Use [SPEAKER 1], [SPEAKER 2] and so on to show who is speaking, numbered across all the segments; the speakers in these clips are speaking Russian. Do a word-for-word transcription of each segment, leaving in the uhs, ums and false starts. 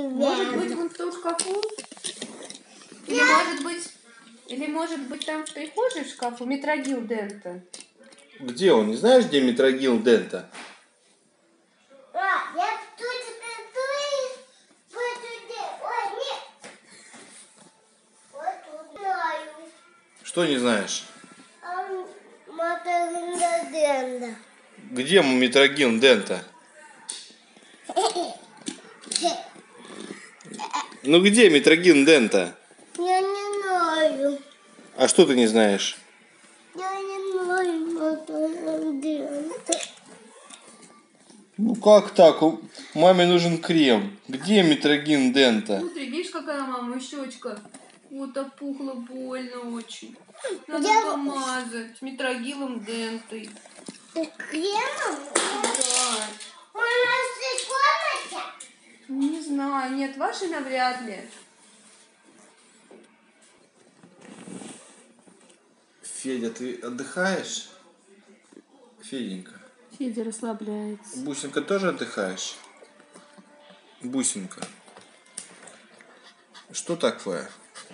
[SPEAKER 1] Может быть, вон в том шкафу? Или может быть, или может быть там в прихожей в шкафу Метрогил Дента?
[SPEAKER 2] Где он? Не знаешь, где Метрогил Дента?
[SPEAKER 3] А, я тут, тут, ой, нет. Вот тут знаю.
[SPEAKER 2] Что не знаешь?
[SPEAKER 3] Метрогил Дента.
[SPEAKER 2] Где Метрогил Дента? Ну где Метрогил Дента?
[SPEAKER 3] Я не знаю.
[SPEAKER 2] А что ты не знаешь?
[SPEAKER 3] Я не знаю Метрогил Дента.
[SPEAKER 2] Ну как так? Маме нужен крем. Где Метрогил Дента?
[SPEAKER 1] Смотри, видишь, какая мама щечка? Вот опухла больно очень. Надо
[SPEAKER 3] Я...
[SPEAKER 1] помазать Метрогилом Дентой.
[SPEAKER 3] Кремом?
[SPEAKER 1] Да.
[SPEAKER 3] У нас в комнате?
[SPEAKER 1] Не знаю, нет, ваши навряд ли.
[SPEAKER 2] Федя, ты отдыхаешь? Феденька.
[SPEAKER 1] Федя расслабляется.
[SPEAKER 2] Бусинка, тоже отдыхаешь? Бусинка. Что такое?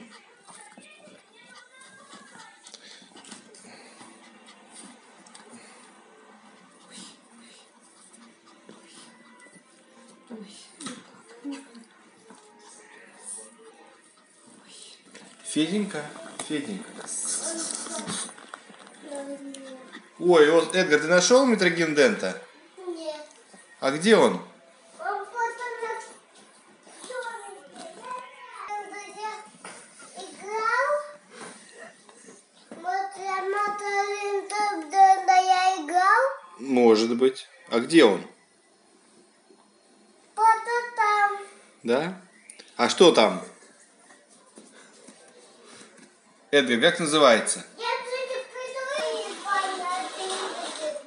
[SPEAKER 2] Феденька, Феденька. Ой, вот, Эдгар, ты нашел Метрогил Дента?
[SPEAKER 3] Нет.
[SPEAKER 2] А где он?
[SPEAKER 3] Он потом на играл. Вот я Метрогил Дента я играл.
[SPEAKER 2] Может быть. А где он?
[SPEAKER 3] Вот там.
[SPEAKER 2] Да? А что там? Эдгар, как называется?
[SPEAKER 3] Я чуть приду и понятно.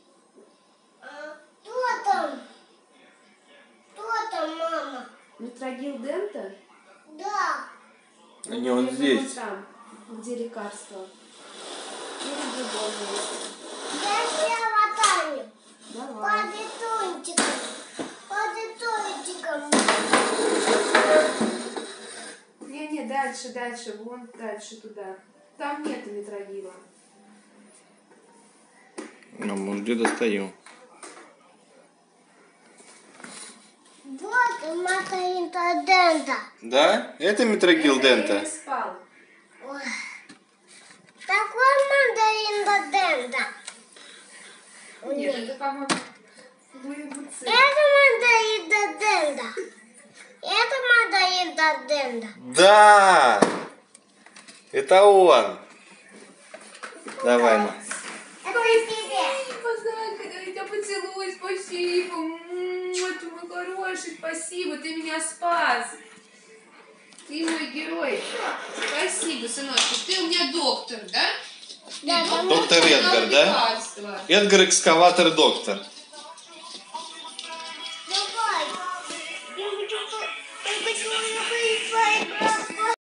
[SPEAKER 3] Кто там? Кто там, мама?
[SPEAKER 1] Метрогил Дента?
[SPEAKER 3] Да.
[SPEAKER 2] А не, он
[SPEAKER 1] Наверное,
[SPEAKER 2] здесь.
[SPEAKER 1] вот там, где лекарство. Или в другом месте.
[SPEAKER 3] Я села Таню.
[SPEAKER 1] Давай.
[SPEAKER 3] Под бетончиком. Под бетончиком.
[SPEAKER 1] Не-не, дальше, дальше, вон дальше туда. Там нету Метрогила.
[SPEAKER 2] А может, где достаю?
[SPEAKER 3] Вот Метрогил Дента.
[SPEAKER 2] Да? Это Метрогил Дента?
[SPEAKER 1] Я спал.
[SPEAKER 3] Ой. Такой Метрогил Дента.
[SPEAKER 1] Нет, это, по-моему, Луи-Буци.
[SPEAKER 3] Это Метрогил Дента. Это Метрогил Дента.
[SPEAKER 2] Да! Это он. Давай, ма.
[SPEAKER 3] Это тебе.
[SPEAKER 1] Спасибо, Зайка, я тебя поцелую, спасибо. М, ты мой хороший, спасибо, ты меня спас. Ты мой герой. Спасибо, сыночек. Ты у меня доктор, да?
[SPEAKER 3] Да,
[SPEAKER 1] Ты
[SPEAKER 2] Доктор Эдгар, да?
[SPEAKER 1] лекарства.
[SPEAKER 2] Эдгар экскаватор доктор.